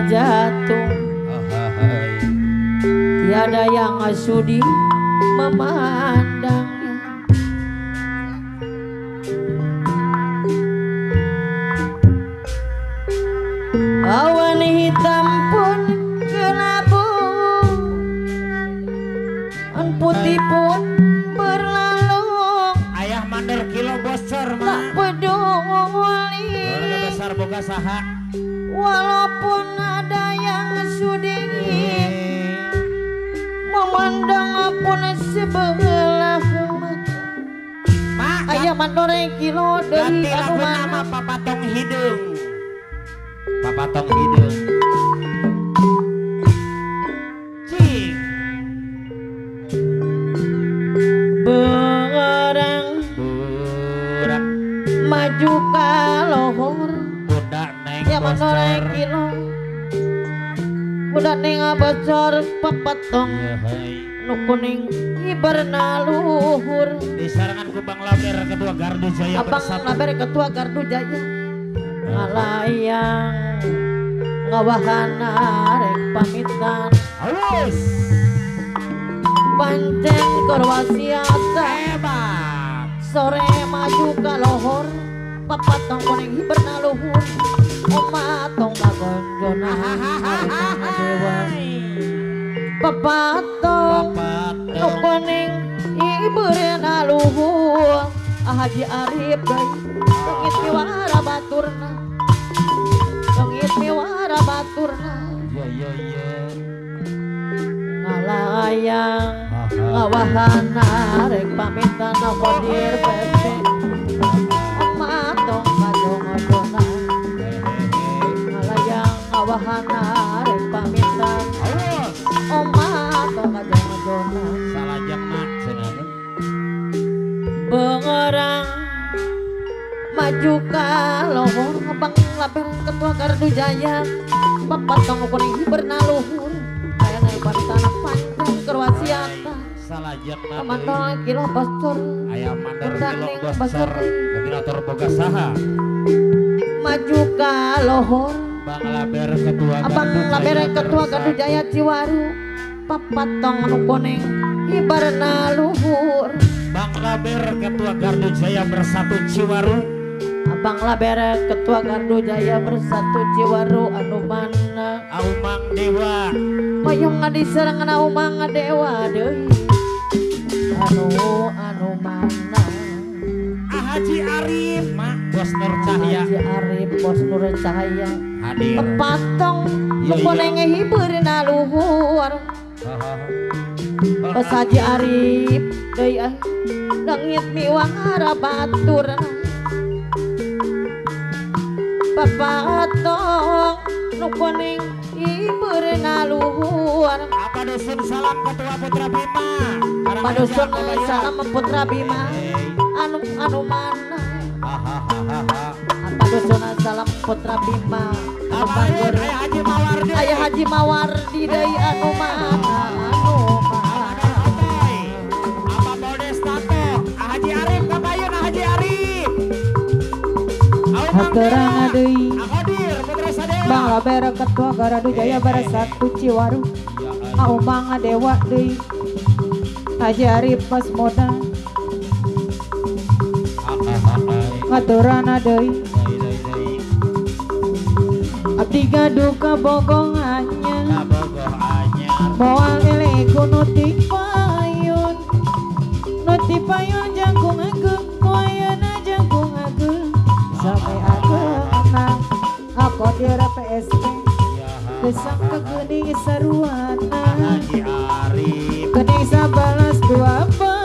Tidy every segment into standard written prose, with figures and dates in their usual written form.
jatuh, tiada yang sudi memandangnya. Awan hitam pun kelabu, putih pun berlalu. Ayah mandor kilo bocor Tak mah. peduli Keluarga besar boga saha. walaupun ada yang sudi memandang pun sebelah mata. Mak, Ayah mandore kilo dari ganti lagu anu nama mana Papatong Hidung. Papatong Hidung. Cing. berang Burak maju ke lohor. budak neng Ya mandore bocor. kilo udah neng bocor papatong Ya, hai. nu kuning ibarna luhur. Di sarangan ku Bang Laber Ketua Gardu Jaya Abang bersatu. Laber Ketua Gardu Jaya ngalayang ngawahana rek pamitan Awas. pancen korwasiata Hebat. sore maju ke lohor papatong kuning hiberna luhur oma tong kagonjona harimana dewa papatong nu kuning hiberna luhur Haji Arif deui tengit miwara baturna tengit miwara baturna Ya ya ya. ngalayang ngawahana rek pamitan kodir pepe oma tong kadongodona ngalayang ngawahana rek pamitan Awas. oma tong kadongodona Salah jengna cenah. Bengerang maju ka lohor Abang Laber Ketua Gardu Jaya papatong kuning hiberna luhur aya naik pantana panjang kerwasiata Salah jengna. Kamandong kilo bocor Ayam mandor Udah kilo neng bocor. bocor. Koordinator boga saha. maju ka lohor Bang Laber Ketua Abang Gardu Laber Jaya Ketua Gardu bersatu. Jaya Ciwaru papatong nu kuning hiberna luhur Bang Laber Ketua Gardu Jaya bersatu Ciwaru. Abang Laber Ketua Gardu Jaya bersatu Ciwaru anu mana Aumang Dewa. Mayong ngadiserangan Aumang Dewa deui anu mana Haji Arif mak Bos Nur Cahya Haji Arif Bos Nur Cahaya hadir. Papatong Iya, iya. kuning hibeurna luhur Bos Haji Arif deui langit miwara baturna papatong nu kuning hibeurna luhur Apa dusun salam Ketua Putra Bima. padusun salam Putra Bima anu mana padusun salam Putra Bima anu banggur Ayah Haji Mawardi. Ayah Haji Mawardi deui anu mana Apa Bodes Tato? Haji Arif kabayun Haji Arif. hateurana deui Akodir Putra Sadewa. Bang Laber Ketua Gardu Jaya bersatu Ciwaru Aumang Dewa deui Haji Arif pas modal hateurana deui abdi gaduh ka bogong anyar moal ele nuti payun jangkung ageung wayana jangkung ageung sampai ageunang aku dir PSP gesang ke geuning saruana Haji Arif. geuning 11 12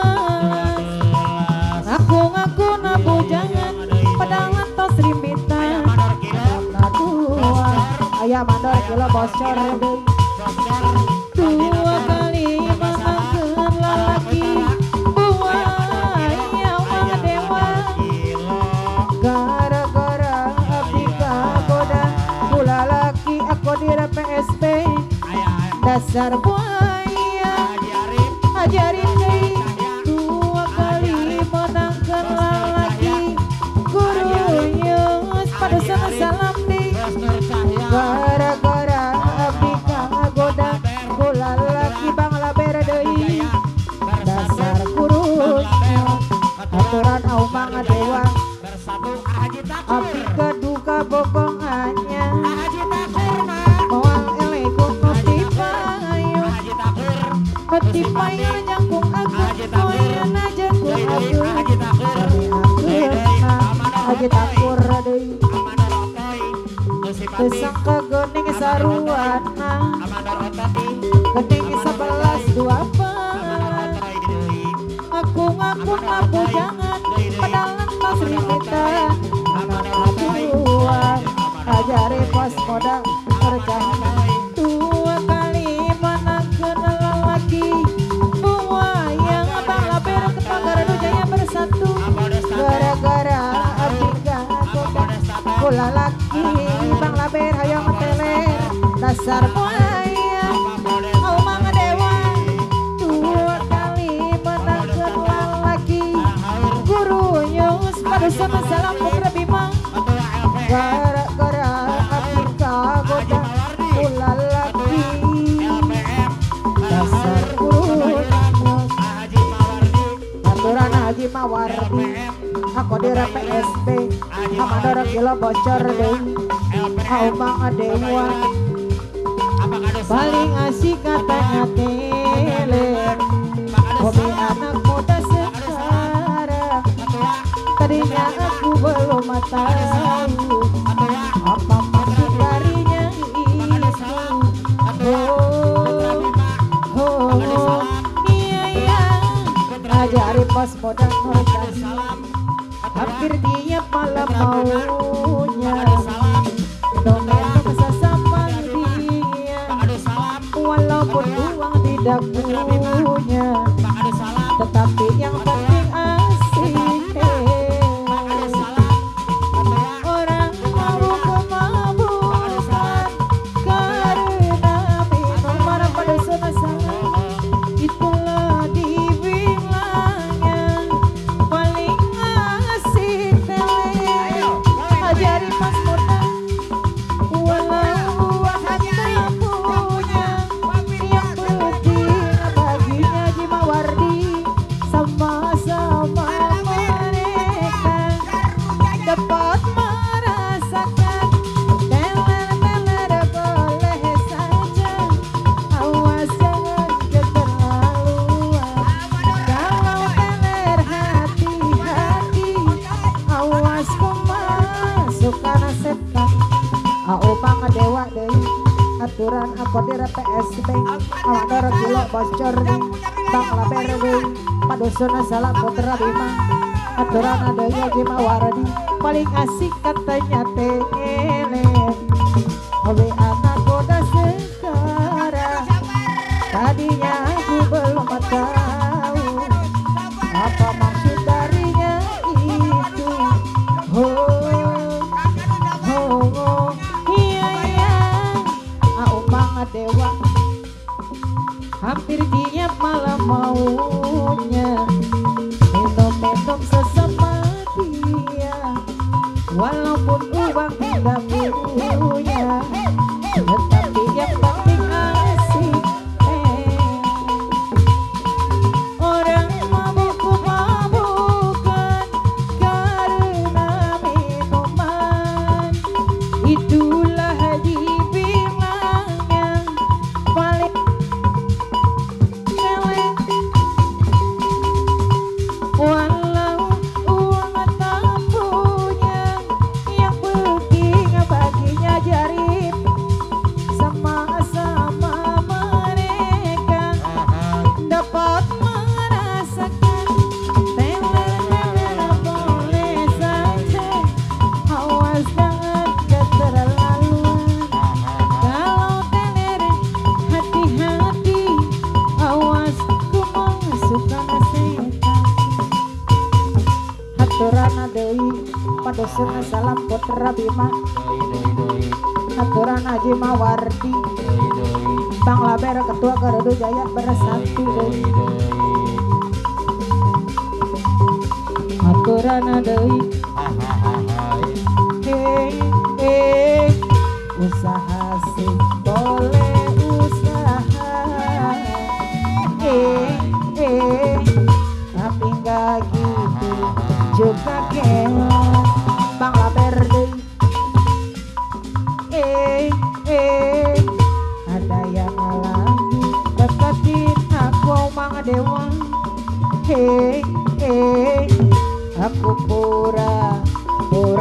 aku ngaku nabujangan pedangan tos rimbitan tua ayah mandor kilo bocor deui dua kali mamakeun lalaki buaya Aumang Dewa gara-gara abdi kagoda kula laki aku dir PSP dasar buaya Haji Arif deui dua kali menangkeun lalaki guru yeus padusan salam deui gara-gara Haji Takur deui Tesangka gening saruana Gening 11-24 Aku ngaku jangan Pedalan tas rimitan Anak tuan Ajari pos modal kerjaan Dua kali menangkan lelaki Buaya abang laber ketanggar Jaya bersatu Gara-gara abingga Kula laki bang laber hayang teler Dasar buaya Au mga dewa Dua kali menangkan lelaki Guru Yus pada sama salam putra bima Gara-gara abingga goda Kula laki Dasar guru Yus Aturan Haji Mawardi Aku dira PSB Amadara gila bocor deh Aumang dewa Paling asik katanya teler Hobi anak muda sekarang Tadinya aku belum tahu Apa maksud darinya itu Oh iya Ajari pas modal hampir dia malam maunya Dongeng sesama dia Walaupun uang tidak punya Tetapi yang penting asik Orang mabuk kemabukan Karena minuman pada sana-sana Itulah dibilangnya paling asik Ajari pas muda walau hanya punya yang penting baginya Haji Mawardi sama-sama mereka dapat merasakan teler-teler boleh saja awas jangan keterlaluan kalau teler hati-hati awas kemasukan setan Aumang dewa deui aturan aku dira PSB Amadara gila bocor deui Bang laber deui padusuna salam putra bima aturan deui Haji Mawardi paling asik katanya teler Hobi anak muda sekarang tadinya aku belum tahu apa maksud darinya itu dewa hampir dia malam maunya minum-minum sesama dia walaupun uang tidak punya tetapi yang penting asik orang mabuk-mabukan karena minuman itulah dibilangnya paling cewek walau uang tak punya yang penting baginya jarip sama-sama mereka dapat merasakan teler-teler boleh saja awas jangan keterlaluan kalau teler hati-hati awas kemasukan setan haturana deui padusuna salam putra bima aturan Haji Mawardi Bang laber ketua Garuda Jaya bersatu deui aturan deui usaha sih boleh usaha tapi enggak gitu juga kewan Bang laber deui ada yang lagi deketin aku Mang Dewa aku pura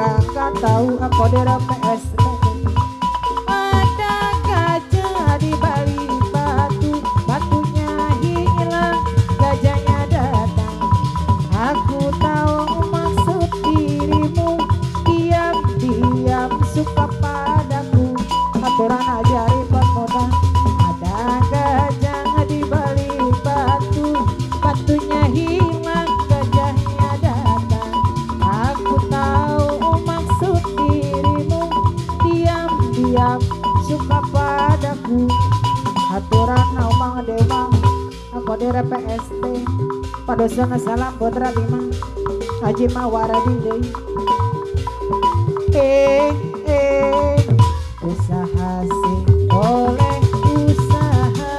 tahu aku dari PSB. Ada gajah di balik batu, batunya hilang, gajahnya datang. Aku tahu maksud dirimu, diam-diam suka padaku. Aturan aja ribet mudah. Ada gajah di balik batu, batunya hilang, gajahnya datang. Aku tahu maksud dirimu, diam-diam suka padaku. Aturan naumang dewang, aku dari PST. Padosana salam putra bima, Haji Mawaradi deui. Usaha sih oleh usaha,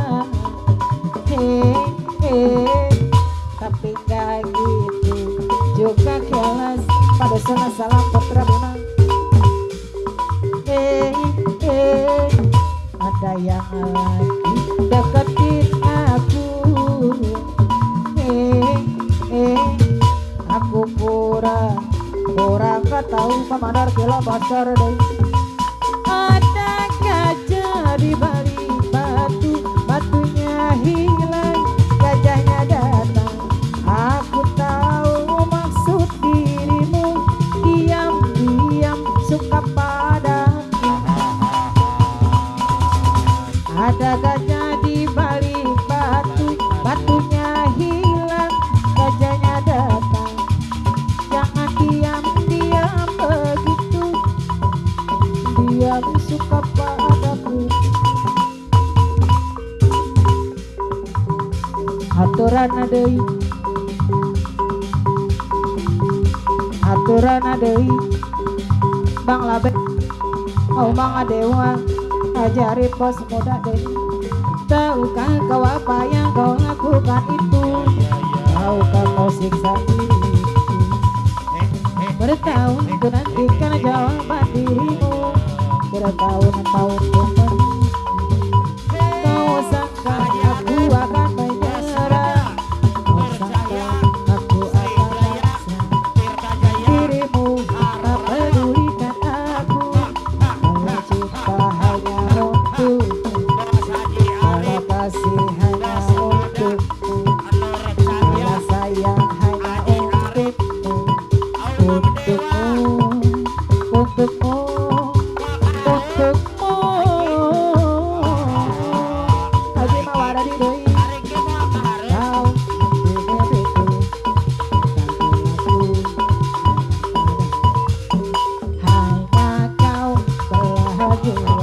tapi gak gitu juga kelas. Padosana salam putra bima. Ada yang lagi deketin aku. Aku pura gak tahu pamandar kilo pasar deh. Ada gajah di balik batu, batunya hilang, gajahnya datang. Aku tahu maksud dirimu, diam-diam suka padaku. Ada gajah di balik batu, batunya hilang, gajahnya datang. Jangan diam-diam begitu, diam suka padaku. Aturan deui Bang Labe, Mang Adewa, ajari pos muda deh. Tahukah kau apa yang kau lakukan itu? Tahukah kau siksa diriku? Bertahun-tahun nantikan jawaban dirimu. Bertahun-tahun menunggu. Kau sangka aku akan menyerah, kau sangka aku akan paksa dirimu, tak pedulikan aku. Kalau cinta hanya untukmu, kalau kasih hanya untukmu, kalau sayang hanya untukmu, untukmu. Haji Mawaradi deui. Kau begitu, hanya kau bahagia,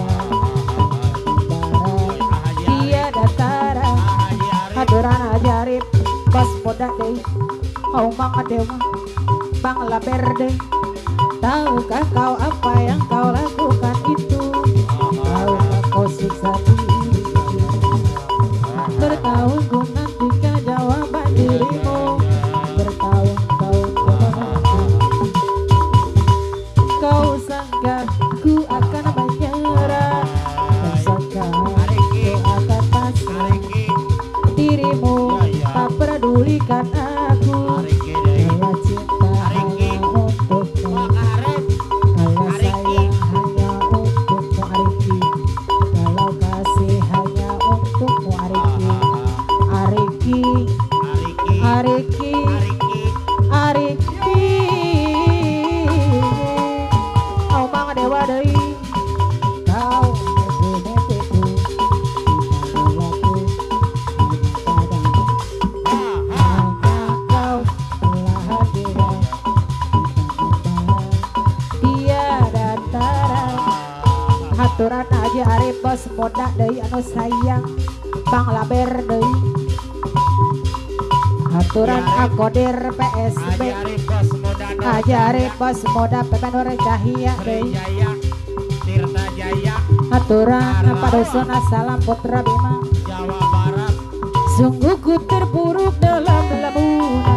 tiada tara. Aturan ajarib pas muda deui. Mang Adewa, Bang Laber deui. Tahukah kau apa yang kau lakukan itu? Tahukah kau siksa diriku? Bertahun-tahun nantikan jawaban dirimu. Bertahun-tahun menunggu. Kau sangka ku akan menyerah, kau sangka ku akan pasrah dirimu, tak pedulikan aku. Kalau cinta hanya untukmu, kalau sayang hanya untukmu Ariki, kalau kasih hanya untukmu Ariki. Oh Mang Dewa deui. Kau begitu, aku hanya kau telah hadir, tiada tara. Aturan aja arep bos moda deui anu sayang Bang Laber deui. Aturan akodir PSB, ajari pos moda Pepe Nur Cahya deui. Aturan padosona salam putra Bima. Jawa Barat. Sungguh ku terpuruk dalam lamunan